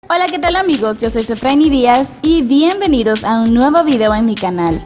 Hola, ¿qué tal amigos? Yo soy Sefraini Díaz y bienvenidos a un nuevo video en mi canal.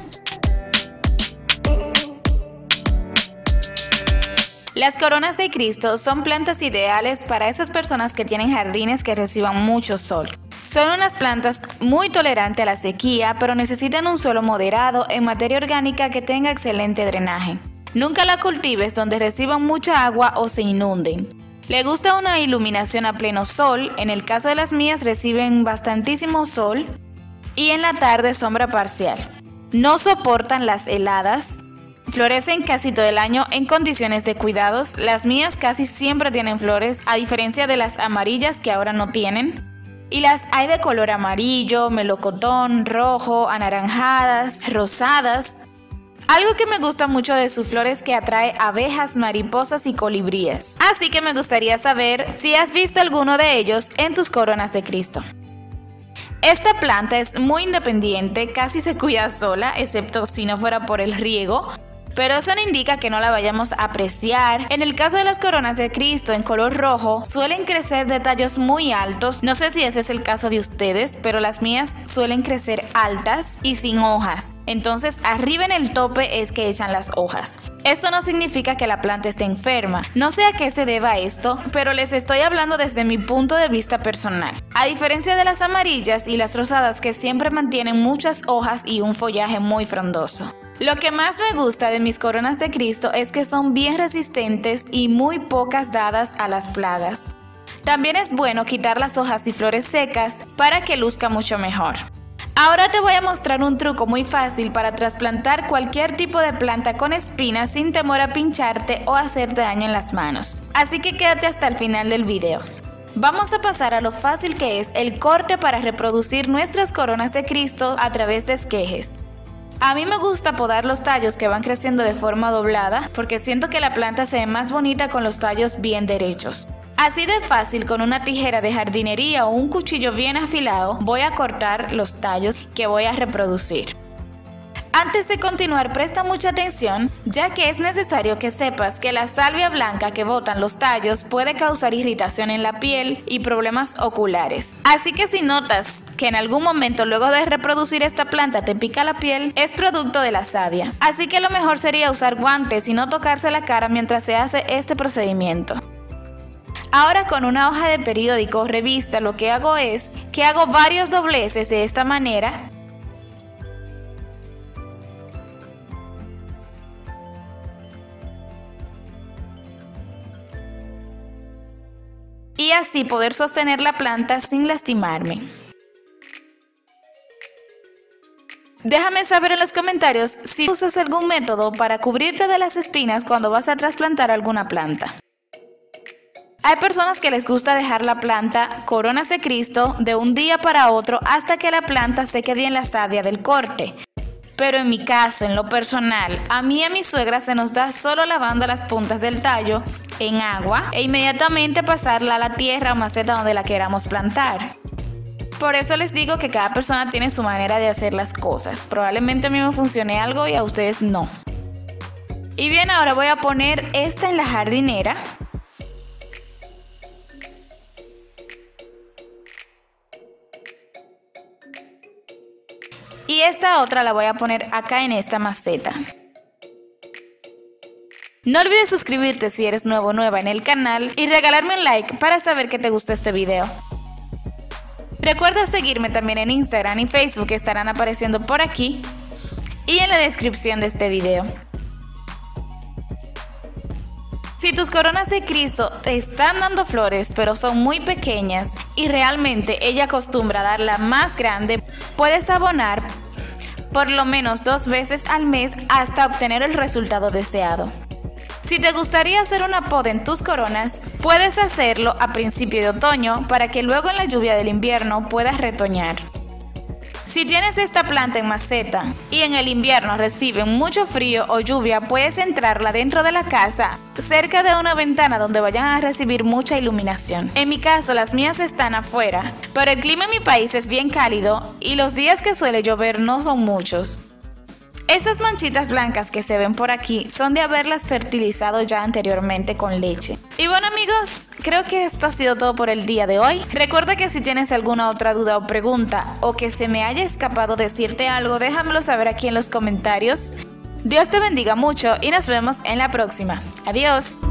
Las coronas de Cristo son plantas ideales para esas personas que tienen jardines que reciban mucho sol. Son unas plantas muy tolerantes a la sequía, pero necesitan un suelo moderado en materia orgánica que tenga excelente drenaje. Nunca la cultives donde reciban mucha agua o se inunden. Le gusta una iluminación a pleno sol, en el caso de las mías reciben bastantísimo sol y en la tarde sombra parcial. No soportan las heladas, florecen casi todo el año en condiciones de cuidados. Las mías casi siempre tienen flores, a diferencia de las amarillas que ahora no tienen. Y las hay de color amarillo, melocotón, rojo, anaranjadas, rosadas. Algo que me gusta mucho de su flor es que atrae abejas, mariposas y colibríes. Así que me gustaría saber si has visto alguno de ellos en tus coronas de Cristo. Esta planta es muy independiente, casi se cuida sola, excepto si no fuera por el riego. Pero eso no indica que no la vayamos a apreciar. En el caso de las coronas de Cristo en color rojo, suelen crecer de tallos muy altos. No sé si ese es el caso de ustedes, pero las mías suelen crecer altas y sin hojas. Entonces, arriba en el tope es que echan las hojas. Esto no significa que la planta esté enferma. No sé a qué se deba esto, pero les estoy hablando desde mi punto de vista personal. A diferencia de las amarillas y las rosadas que siempre mantienen muchas hojas y un follaje muy frondoso. Lo que más me gusta de mis coronas de Cristo es que son bien resistentes y muy pocas dadas a las plagas. También es bueno quitar las hojas y flores secas para que luzca mucho mejor. Ahora te voy a mostrar un truco muy fácil para trasplantar cualquier tipo de planta con espinas sin temor a pincharte o hacerte daño en las manos. Así que quédate hasta el final del video. Vamos a pasar a lo fácil que es el corte para reproducir nuestras coronas de Cristo a través de esquejes. A mí me gusta podar los tallos que van creciendo de forma doblada porque siento que la planta se ve más bonita con los tallos bien derechos. Así de fácil, con una tijera de jardinería o un cuchillo bien afilado, voy a cortar los tallos que voy a reproducir. Antes de continuar, presta mucha atención, ya que es necesario que sepas que la salvia blanca que botan los tallos puede causar irritación en la piel y problemas oculares. Así que si notas que en algún momento luego de reproducir esta planta te pica la piel, es producto de la savia. Así que lo mejor sería usar guantes y no tocarse la cara mientras se hace este procedimiento. Ahora con una hoja de periódico o revista lo que hago es que hago varios dobleces de esta manera. Y así poder sostener la planta sin lastimarme. Déjame saber en los comentarios si usas algún método para cubrirte de las espinas cuando vas a trasplantar alguna planta. Hay personas que les gusta dejar la planta coronas de Cristo de un día para otro hasta que la planta se quede en la savia del corte. Pero en mi caso, en lo personal, a mí y a mi suegra se nos da solo lavando las puntas del tallo en agua e inmediatamente pasarla a la tierra o maceta donde la queramos plantar. Por eso les digo que cada persona tiene su manera de hacer las cosas. Probablemente a mí me funcione algo y a ustedes no. Y bien, ahora voy a poner esta en la jardinera. Y esta otra la voy a poner acá en esta maceta. No olvides suscribirte si eres nuevo o nueva en el canal y regalarme un like para saber que te gustó este video. Recuerda seguirme también en Instagram y Facebook que estarán apareciendo por aquí y en la descripción de este video. Si tus coronas de Cristo te están dando flores pero son muy pequeñas y realmente ella acostumbra a darla más grande, puedes abonar por lo menos 2 veces al mes hasta obtener el resultado deseado. Si te gustaría hacer una poda en tus coronas, puedes hacerlo a principio de otoño para que luego en la lluvia del invierno puedas retoñar. Si tienes esta planta en maceta y en el invierno reciben mucho frío o lluvia, puedes centrarla dentro de la casa, cerca de una ventana donde vayan a recibir mucha iluminación. En mi caso, las mías están afuera, pero el clima en mi país es bien cálido y los días que suele llover no son muchos. Esas manchitas blancas que se ven por aquí son de haberlas fertilizado ya anteriormente con leche. Y bueno amigos, creo que esto ha sido todo por el día de hoy. Recuerda que si tienes alguna otra duda o pregunta o que se me haya escapado decirte algo, déjamelo saber aquí en los comentarios. Dios te bendiga mucho y nos vemos en la próxima. Adiós.